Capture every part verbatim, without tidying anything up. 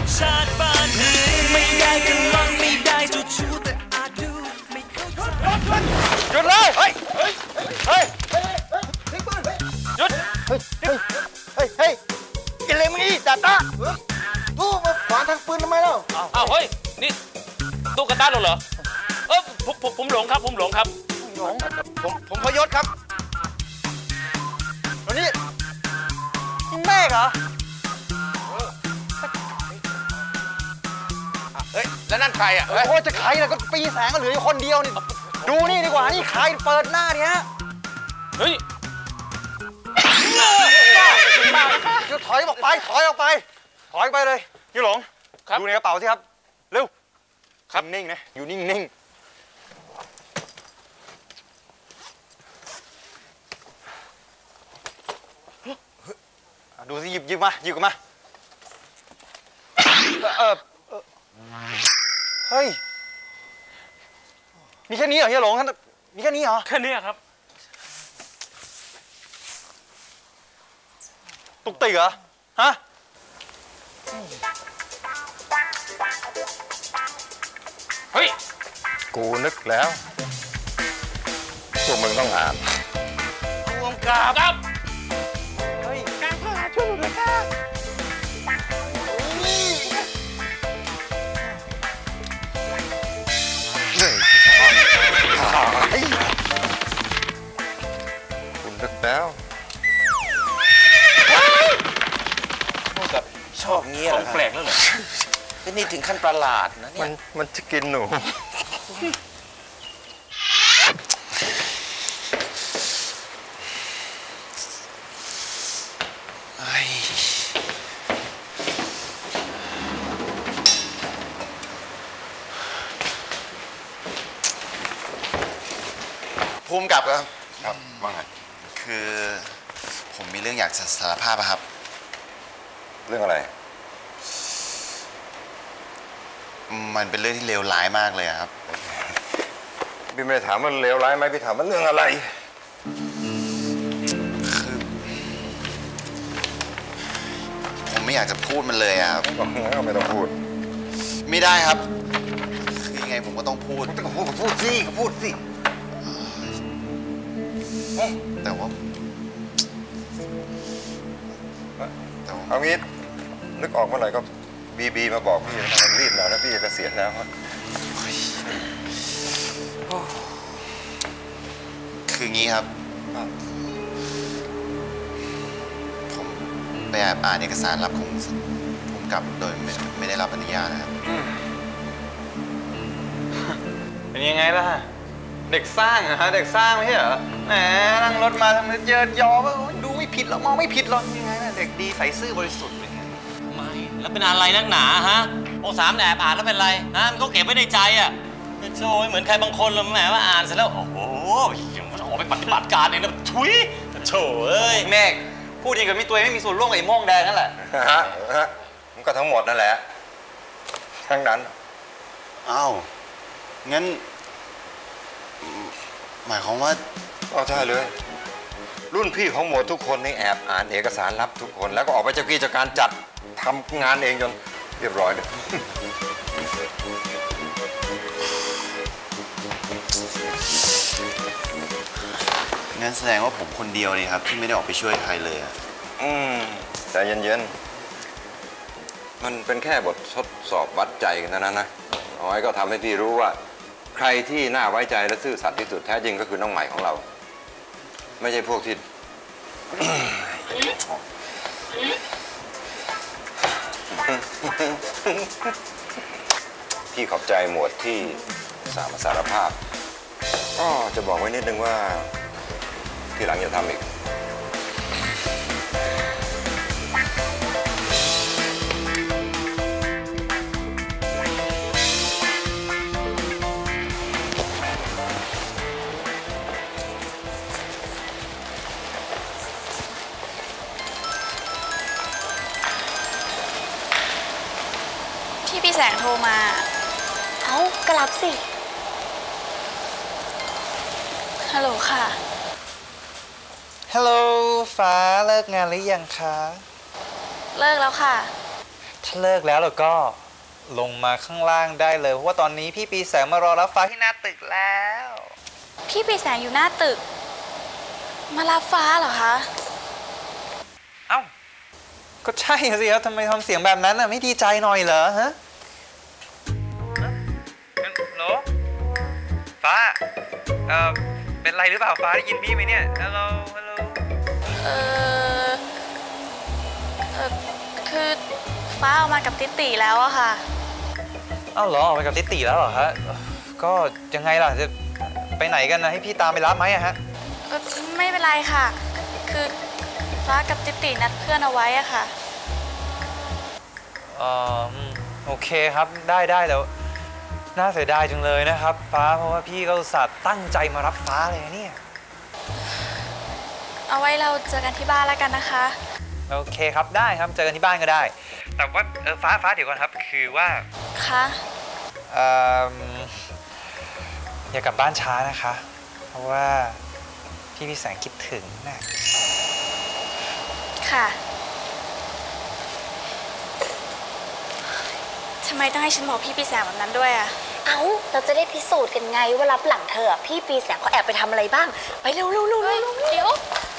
ชาติบ้านเมืองไม่ได้กันลองไม่ได้จูชูแต่อาจดูไม่เข้าใจหยุดเลยเฮ้ยเฮ้ยเฮ้ยหยุดเฮ้ยเฮ้ยเฮ้ยเฮ้ยกินเลยมึงอีจ่าตาตู้มาขวางทางปืนทำไมเล่าอ้าวเฮ้ยนี่ตู้กระต้าเหรอเออผมผมผมหลงครับผมหลงครับหลงผมผมพยศครับวันนี้แม่เหรอเฮ้ยแล้วนั่นใครอ่ะโอ้จะใครล่ะก็ปีแสงก็เหลืออยู่คนเดียวนี่ดูนี่ดีกว่านี่ใครเปิดหน้าเนี่ยเฮ้ยเดี๋ยวถอยออกไปถอยออกไปถอยไปเลยยูหลงดูในกระเป๋าสิครับเร็วครับนิ่งนะอยู่นิ่งนิ่งดูสิหยิบหยิบมาหยิบมาเออเฮ้ยมีแค่นี้เหรอเฮียหลงท่านมีแค่นี้เหรอแค่นี้ครับตุกติกเหรอฮะเฮ้ยกูนึกแล้วพวกมึงต้องอ่านรวมกราบครับเฮ้ยการพาช่วยหนูด้วยค่ะคุณนึกแล้วแบบชอบเงี้ยของแปลกแล้วเหรอเป็นนี่ถึงขั้นประหลาดนะเนี่ยมันมันจะกินหนูภูมิกับครับครับว่าไงคือผมมีเรื่องอยากจะสารภาพครับเรื่องอะไรมันเป็นเรื่องที่เลวร้ายมากเลยครับพี่ไม่ได้ถามมันเลวร้ายไหมพี่ถามมันเรื่องอะไรคือผมไม่อยากจะพูดมันเลยครับก็ไม่ต้องพูดไม่ได้ครับคือยังไงผมก็ต้องพูดก็พูดก็พูดสิก็พูดสิแต่ว่าเอางี้นึกออกเมื่อไหร่ก็บีบีมาบอกพี่นะรีบหน่อยนะพี่จะเกษียณแล้วคืองี้ครับผมไปอ่านเอกสารรับของผมกลับโดยไม่ได้รับอนุญาตนะครับเป็นยังไงล่ะเด็กสร้างอะฮะเด็กสร้างไม่ใช่เหรอแหมนั่งรถมาทำไมเจอยอก็ดูไม่ผิดหรอกมองไม่ผิดหรอกยังไงนะเด็กดีใส่ซื่อบริสุทธิ์เป็นไงไม่แล้วเป็นอะไรนักหนาฮะโอ้สามแอบอ่านแล้วเป็นไรฮะมันก็เก็บไว้ในใจอะโชว์เหมือนใครบางคนเลยแหมว่าอ่านเสร็จแล้วโอ้โหยังมันออกไปปฏิบัติการเองนะทุยโชว์เอ้ยเมฆพูดดีกับมีตัวไม่มีส่วนร่วมกับไอ้โม่งแดงนั่นแหละฮะฮะมันก็ทั้งหมดนั่นแหละทั้งนั้นอ้าวงั้นหมายความว่าเอาใช่เลยรุ่นพี่ของหมดทุกคนนี่แอบอ่านเอกสารลับทุกคนแล้วก็ออกไปเจ้ากี้จากการจัดทำงานเองจนเรียบร้อยเลยงั้นแสดงว่าผมคนเดียวนี่ครับที่ไม่ได้ออกไปช่วยใครเลยอ่ะอืมใจเย็นๆมันเป็นแค่บททดสอบวัดใจกันเท่านั้นนะเอาไว้ก็ทำให้พี่รู้ว่าใครที่น่าไว้ใจและซื่อสัตย์ที่สุดแท้จริงก็คือน้องใหม่ของเราไม่ใช่พวกที่พี่ขอบใจหมวดที่สามสารภาพก็จะบอกไว้นิดนึงว่าทีหลังอย่าทำอีกพี่แสงโทรมาเอ้าก็รับสิฮัลโหลค่ะฮัลโหลฟ้าเลิกงานหรือยังคะเลิกแล้วค่ะถ้าเลิกแล้วเราก็ลงมาข้างล่างได้เลยเพราะว่าตอนนี้พี่ปีแสงมารอรับฟ้าที่หน้าตึกแล้วพี่ปีแสงอยู่หน้าตึกมารับฟ้าเหรอคะเอ้าก็ใช่สิครับทำไมทำเสียงแบบนั้นอ่ะไม่ดีใจหน่อยเหรอฮะฮัลโหลฟ้าเอ่อเป็นไรหรือเปล่าฟ้าได้ยินพี่ไหมเนี่ยฮัลโหลฮัลโหลเออเออคือฟ้าออกมากับติติแล้วอะค่ะอ้าวเหรอออกไปกับติติแล้วเหรอฮะก็ยังไงล่ะจะไปไหนกันนะให้พี่ตามไปรับไหมอะฮะเออไม่เป็นไรค่ะคือฟ้ากับติตินัดเพื่อนเอาไว้อะค่ะเออโอเคครับได้ได้แล้วน่าเสียดายจังเลยนะครับฟ้าเพราะว่าพี่ก็อุตส่าห์ตั้งใจมารับฟ้าเลยเนี่ยเอาไว้เราเจอกันที่บ้านแล้วกันนะคะโอเคครับได้ครับเจอกันที่บ้านก็ได้แต่ว่าเออฟ้าฟ้าเดี๋ยวก่อนครับคือว่าคะเอ่ออย่ากลับบ้านช้านะคะเพราะว่าพี่พี่แสงคิดถึงนะค่ะทำไมต้องให้ฉันบอกพี่ปีแสงแบบนั้นด้วยอะเอ้าเราจะได้พิสูจน์กันไงว่ารับหลังเธอพี่ปีแสงเขาแอบไปทำอะไรบ้างไปเร็วเร็วเร็วเร็วเดี๋ยว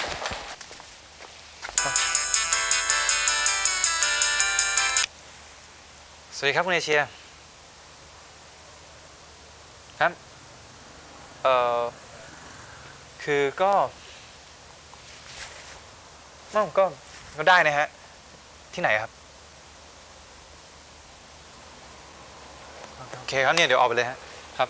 สวัสดีครับคุณเอเชียครับเอ่อคือก็ก็ก็ได้นะฮะที่ไหนครับโอเคครับเนี่ยเดี๋ยวออกไปเลยฮะครับ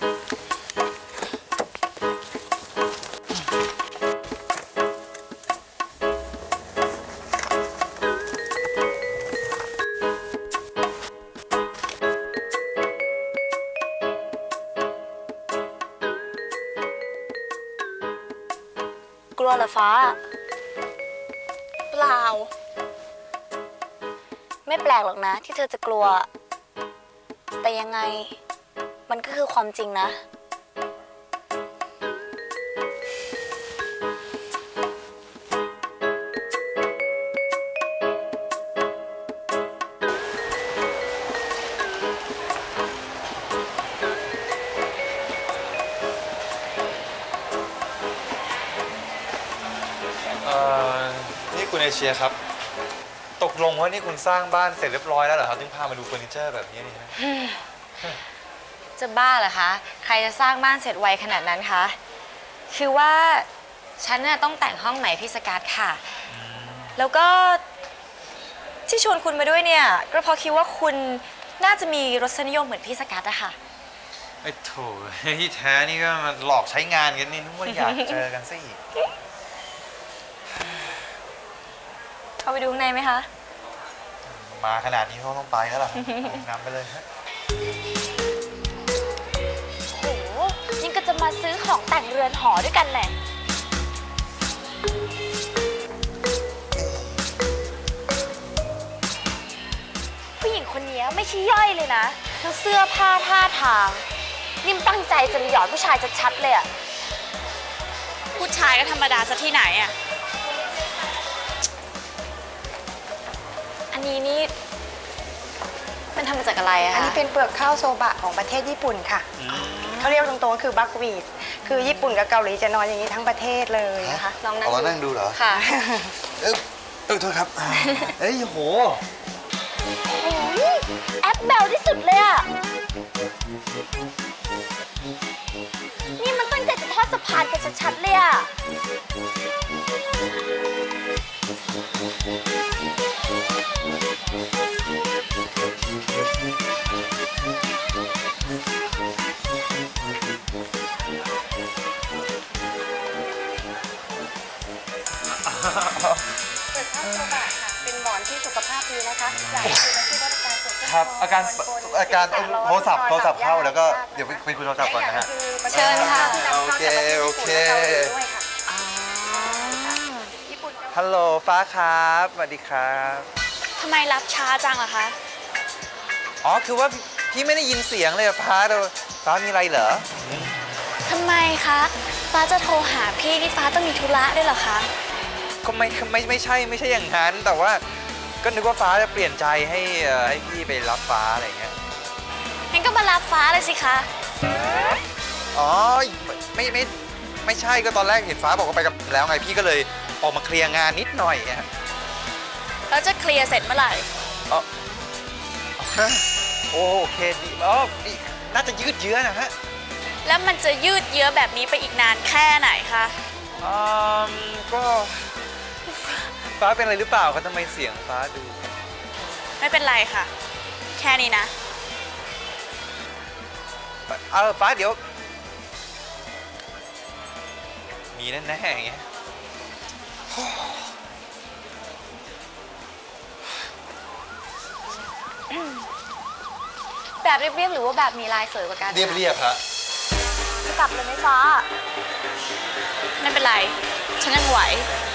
กลัวเหรอฟ้าเปล่าไม่แปลกหรอกนะที่เธอจะกลัวแต่ยังไงมันก็คือความจริงนะนี่คุณเอเชียครับตกลงว่านี่คุณสร้างบ้านเสร็จเรียบร้อยแล้วเหรอครับถึงพามาดูเฟอร์นิเจอร์แบบนี้นี่ฮะจะบ้าเหรอคะใครจะสร้างบ้านเสร็จไวขนาดนั้นคะคือว่าฉันน่ะต้องแต่งห้องใหม่พี่สกัดค่ะแล้วก็ที่ชวนคุณมาด้วยเนี่ยก็เพราะคิดว่าคุณน่าจะมีรสนิยมเหมือนพี่สกัดอะค่ะไอ้โถที่แท้นี่ก็มาหลอกใช้งานกันนี่นึกว่าอยากเจอกันซะอีกเข้าไปดูข้างในไหมคะมาขนาดนี้เขาต้องไปแล้วล่ะนำไปเลยฮะโหยังก็จะมาซื้อของแต่งเรือนหอด้วยกันแหละผู้หญิงคนนี้ไม่ใช่ย่อยเลยนะทั้งเสื้อผ้าท่าทางนิ่มตั้งใจจะมาหยอดผู้ชายชัดๆเลยอะผู้ชายก็ธรรมดาซะที่ไหนอะอันนี้นี่มันทำมาจากอะไรอะคะอันนี้เป็นเปลือกข้าวโซบะของประเทศญี่ปุ่นค่ะเขาเรียกตรงๆก็คือบัควีดคือญี่ปุ่นกับเกาหลีจะนอนอย่างนี้ทั้งประเทศเลยนะคะลองนั่งเอามานั่งดูเหรอค่ะเออเออโทษครับเอ้ยโหแอปเบลที่สุดเลยอะนี่มันตั้งใจจะทอดสะพานกันชัดๆเลยอะเปิดข้าวโซบะค่ะเป็นหมอนที่สุขภาพดีนะคะอยากให้ดูที่ว่าการตรวจครับอาการอาการโทรศัพท์โทรศัพท์เข้าแล้วก็เดี๋ยวไปคุยโทรศัพท์ก่อนนะฮะเชิญค่ะโอเคโอเคฮัลโหลฟ้าครับสวัสดีครับทำไมรับช้าจังล่ะคะอ๋อคือว่าพี่ไม่ได้ยินเสียงเลยฟ้าเดี๋ยวฟ้ามีอะไรเหรอทำไมคะฟ้าจะโทรหาพี่นี่ฟ้าต้องมีธุระด้วยเหรอคะก็ไม่ไม่ไม่ใช่ไม่ใช่อย่างนั้นแต่ว่าก็นึกว่าฟ้าจะเปลี่ยนใจให้เอ่อให้พี่ไปรับฟ้าอะไรอย่างเงี้ยงั้นก็มารับฟ้าเลยสิคะอ๋อไม่ไม่ไม่ใช่ก็ตอนแรกเห็นฟ้าบอกว่าไปกับแล้วไงพี่ก็เลยออกมาเคลียร์งานนิดหน่อยอะแล้วจะเคลียร์เสร็จเมื่อไหร่อ๋อโอเคดีอ๋อดีน่าจะยืดเยื้อนะฮะแล้วมันจะยืดเยื้อแบบนี้ไปอีกนานแค่ไหนคะอืมก็ฟ้าเป็นอะไรหรือเปล่าคะทำไมเสียงฟ้าดูไม่เป็นไรค่ะ แค่นี้นะเออฟ้าเดี๋ยวมีแน่ๆอย่างเงี้ยแบบเรียบๆหรือว่าแบบมีลายสวยกว่ากันเรียบเรียบฮะจะกลับเลยไหมฟ้าไม่เป็นไร ฉันยังไหวอ